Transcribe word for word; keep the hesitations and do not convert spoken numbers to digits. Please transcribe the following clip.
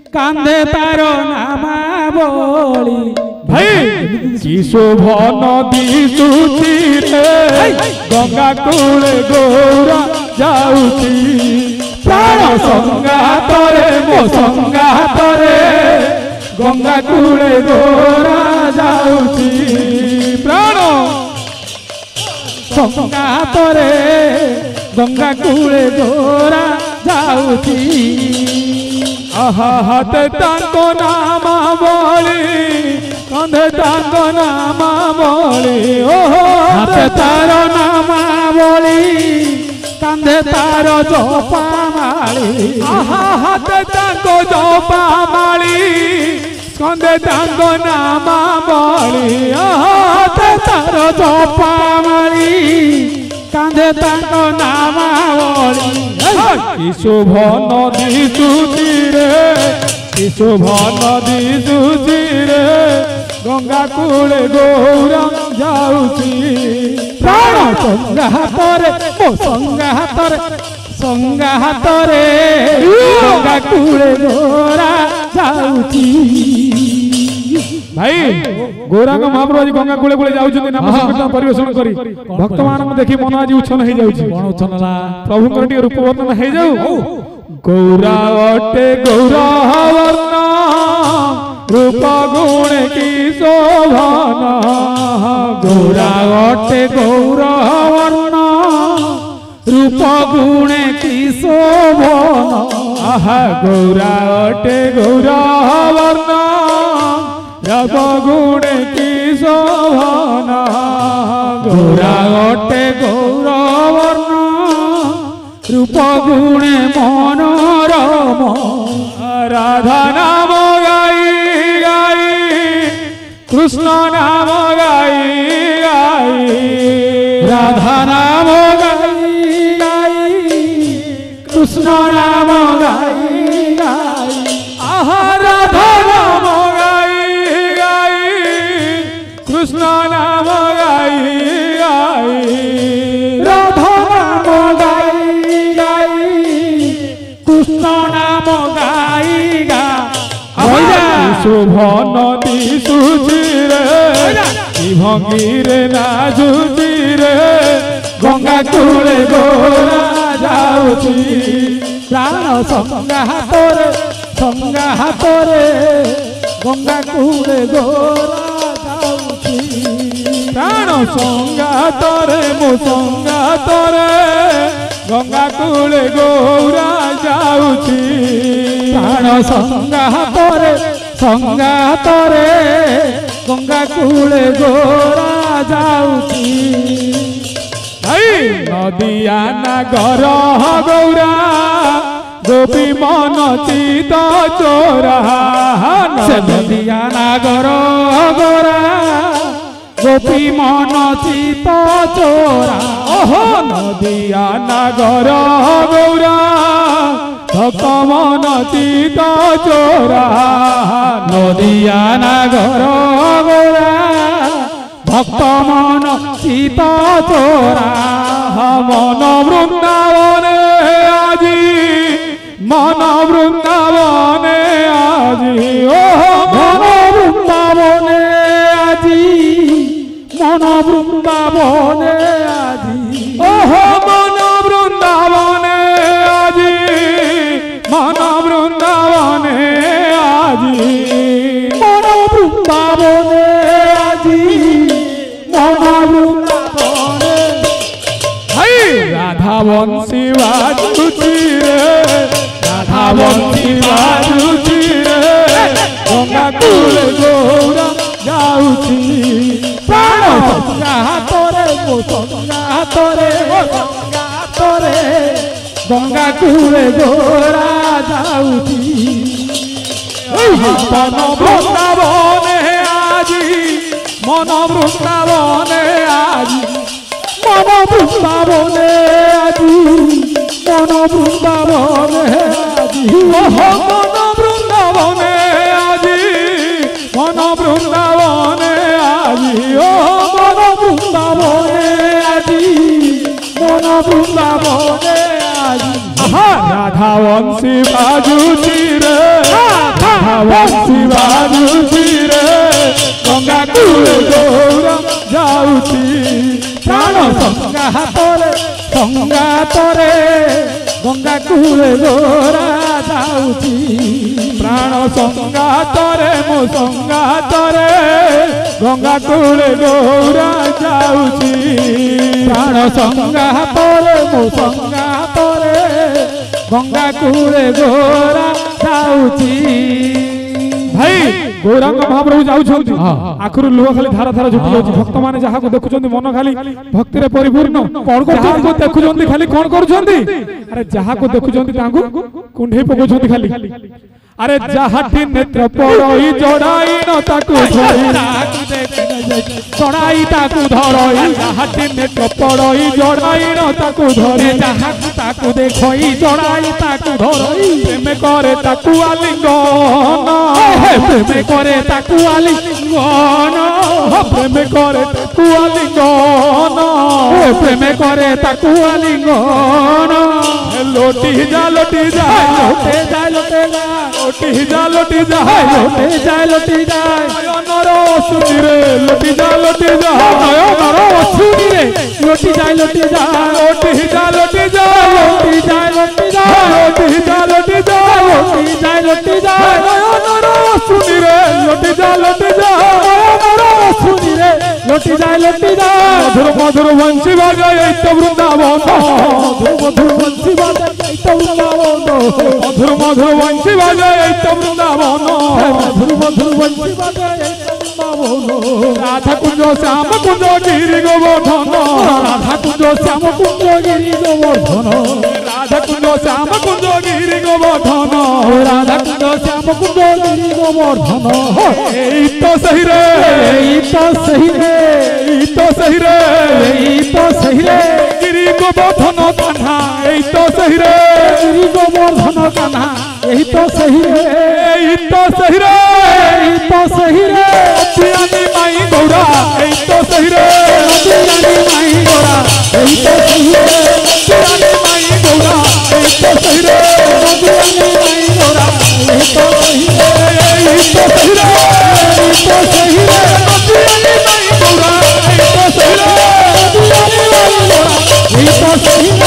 कांधे तार नामावली भाई कि शोभन दिशुची रे गंगा कूले गौरा जाउची प्राण संगातरे मो संगातरे गंगा कूले गौरा जाउची प्राण संगातरे गंगा कूले गौरा जाउची आहा हाथे तांको नामावली कंधे तांको नामावली ओहो हाथे तार नामावली कंधे तार जपामाली आहा हाथे तांको जपामाली कंधे तांको नामावली आहा हाथे तार जपामाली कंधे तांको नामावली कि शोभन दिशुची रे कि शोभन दिशुची रे गंगा कूले गौरा जाउची प्राण संगा हातरे मो संगा हातरे संगा हातरे गंगा कूले गौरा जाउची भाई गौरांग महाप्रभु आज गंगा कूले कूले जाउछन नाम संकीर्तन परिवेषण करी भक्त मान देखि मन आज उछन हे जाउछि कोन उछनला प्रभु कर रूप वर्णन हे जाउ गौरा अटे गौरा वर्ण रूप गुण की शोभन गौरा अटे गौरा वर्ण रूप गुण की शोभन आहा गौरा अटे गौरा वर्ण रूप गुण की शोभन गौरा अटे गौरा वर्ण रूप गुण मनोरम राधा नाम गाई गाई कृष्ण नाम गाई गाई राधा नाम गाई गाई कृष्ण नाम गाई गाई आहा राधा नाम गाई गाई कृष्ण नाम गाई गाई राधा नाम गाई गाई कृष्ण नाम गाई गाई शोभन दिशुची रे कि भंगी रे नाचुची रे गंगा कूले गौरा जाउची प्राण संगा हातरे संगा हातरे गंगा कूले गौरा जाउची प्राण संगातरे मो संगातरे गंगा कूले गौरा जाउची प्राण संगा हातरे संगा हातरे गंगा कूले गौरा जाउची नदिया नागर गौरा गोपी मन चित चोरा नदिया नागर गौरा गोपी मन चित चोरा ओहो नदिया नागर गौरा भक्त मन चित चोरा नदिया नागर गौरा भक्त मन चित चोरा मन वृंदावने आजी मन वृंदावने आजी ओहो मन वृंदावने आजी मन वृंदावने आजी ओहो मन वृंदावने आजी मन वृंदावने आजी मन वृंदावने आजी मन वृंदावने राधा वंशी बाजुची रे राधा वंशी बाजुची रे गंगा कूले गौरा जाउची प्राण संगा हातरे मो संगा हातरे संगा हातरे गंगा कूले गौरा जाउची मन वृंदावने आजी मन वृंदावने आजी मन वृंदावने आजी मन वृंदावने आजी ओहो मन वृंदावने आजी मन वृंदावने आजी ओहो मन वृंदावने आजी मन वृंदावने आजी आहा राधा वंशी बाजुची रे राधा वंशी बाजुची रे गंगा कूले गौरम जाउची प्राण संगातरे संगातरे गंगा कूले गोरा जाउची प्राण संगातरे मो संगातरे गंगा कूले गौरा जाउची प्राण संगातरे मो संगातरे गंगा कूले गोरा जाउची भाई गौरांग महाप्रभु जाउछंती आखरु लुह खाली धारा धारा झुटी जाउची भक्त माने जहा को देखुछंती मन खाली भक्ति रे परिपूर्ण कोन करछंती को देखुछंती खाली कोन करछंती अरे जहा को देखुछंती तांगु कुंढे पकोछंती खाली अरे जहाटी नेत्र पड़ई जड़ाई न ताकु जड़ाई ताकु धरई जहाटी नेत्र पड़ई जड़ाई न ताकु धरे जहाकु ताकु देखई जड़ाई ताकु धरई प्रेम करे ताकु आलिंगन प्रेम करे ताकु आलिंगन प्रेम करे ताकु आलिंगन प्रेम करे ताकु आलिंगन लोटी जा लोटी जा लोटे जा लोटे जा लोटी जा लोटी जा लोटे जा लोटी जा नर सुनी रे लोटी जा लोटी जा नर सुनी रे लोटी जा लोटी जा लोटी जा लोटी जा लोटी जा लोटी जा लोटी जा लोटी जा लोटी जा लोटी जा नर सुनी रे लोटी जा लोटी जा नर सुनी रे लोटी जा लोटी जा मधुर मधुर वंशी बजाए तो वृंदावन मधुर वंशी बजाए तो वृंदावन मधुर मधुर वंशी बजाए तो वृंदावन मधुर मधुर वंशी बजाए राधा कुंज श्याम कुंज गिरी गोवर्धन राधा कुंज श्याम कुंज गिरी गोवर्धन राधा कुंज श्याम कुंज गिरी गोवर्धन राधा कुंज श्याम कुंज गिरी गोवर्धन এই তো সহি রে এই তো সহি রে এই তো সহি রে এই তো সহি রে गिरी गोवर्धन कान्हा এই তো সহি রে गिरी गोवर्धन कान्हा এই তো সহি রে এই তো সহি রে এই তো সহি রে পিয়ানি মাই গৌরা এই তো সহি রে পিয়ানি মাই গৌরা এই তো সহি রে পিয়ানি মাই গৌরা এই তো সহি রে পিয়ানি মাই গৌরা এই তো সহি রে এই তো সহি রে এই তো সহি রে পিয়ানি মাই গৌরা এই তো সহি রে পিয়ানি মাই গৌরা এই তো সহি রে